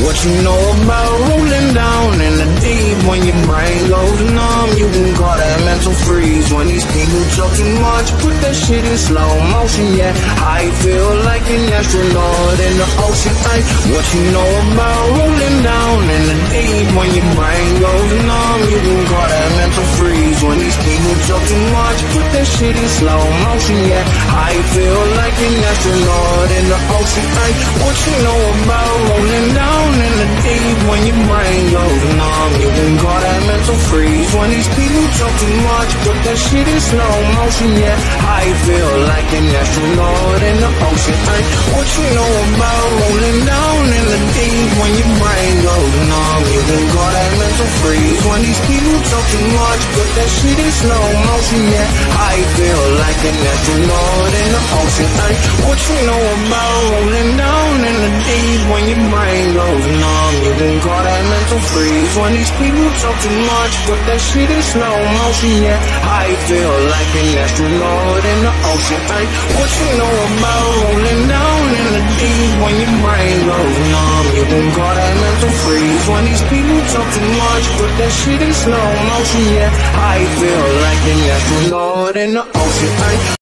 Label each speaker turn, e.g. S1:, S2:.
S1: What you know about rolling down in the deep? When your brain goes numb, you can call that mental freeze. When these people talk too much, put that shit in slow motion, yeah. I feel like an astronaut in the ocean, ay. What you know about rolling down in the deep? When your brain goes numb, you can call that mental freeze. When these people talk too much, put that shit in slow motion, yeah. I feel like an astronaut in the ocean, ay. What you know about rolling down in the deep? When your brain goes numb, you can call that mental freeze. When these people talk too much, put that shit in slow motion, yeah. I feel like an astronaut in the ocean, ay. What you know about rolling down in the deep? When your brain goes numb, you can call that mental freeze. When these people talk too much, put that shit in slow motion, yeah. I feel like an astronaut in the ocean, ay. What you know about rolling down in the deep? When your brain goes numb, you can call that mental freeze. When these people talk too much, put that shit in slow motion, yeah. I feel like an astronaut in the ocean, ay. What you know about rolling down in the deep? When your brain goes numb, you can call that mental freeze. When these people talk too much, put that shit in slow motion, yeah. I feel like an astronaut in the ocean, ay.